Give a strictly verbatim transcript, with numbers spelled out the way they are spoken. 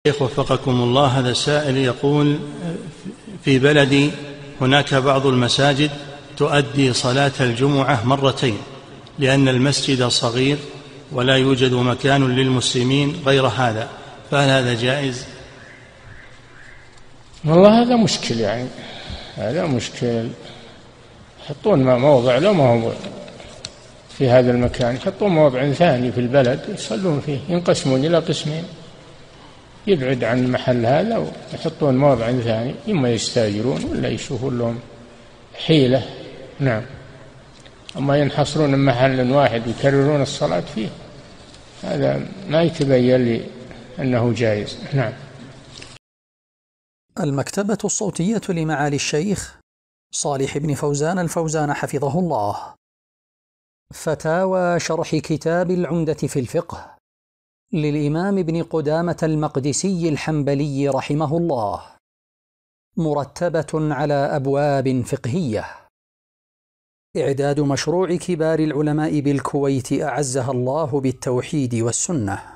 شيخ وفقكم الله، هذا سائل يقول: في بلدي هناك بعض المساجد تؤدي صلاة الجمعة مرتين لأن المسجد صغير ولا يوجد مكان للمسلمين غير هذا، فهل هذا جائز؟ والله هذا مشكل، يعني هذا مشكل. يحطون موضع لو ما هو في هذا المكان، يحطون موضع ثاني في البلد يصلون فيه، ينقسمون إلى قسمين، يبعد عن المحل هذا ويحطون موضع ثاني، إما يستاجرون ولا يشوفون لهم حيلة. نعم. أما ينحصرون محل واحد ويكررون الصلاة فيه، هذا ما يتبين لي أنه جائز. نعم. المكتبة الصوتية لمعالي الشيخ صالح بن فوزان الفوزان حفظه الله. فتاوى شرح كتاب العمدة في الفقه للإمام ابن قدامة المقدسي الحنبلي رحمه الله، مرتبة على أبواب فقهية. إعداد مشروع كبار العلماء بالكويت أعزها الله بالتوحيد والسنة.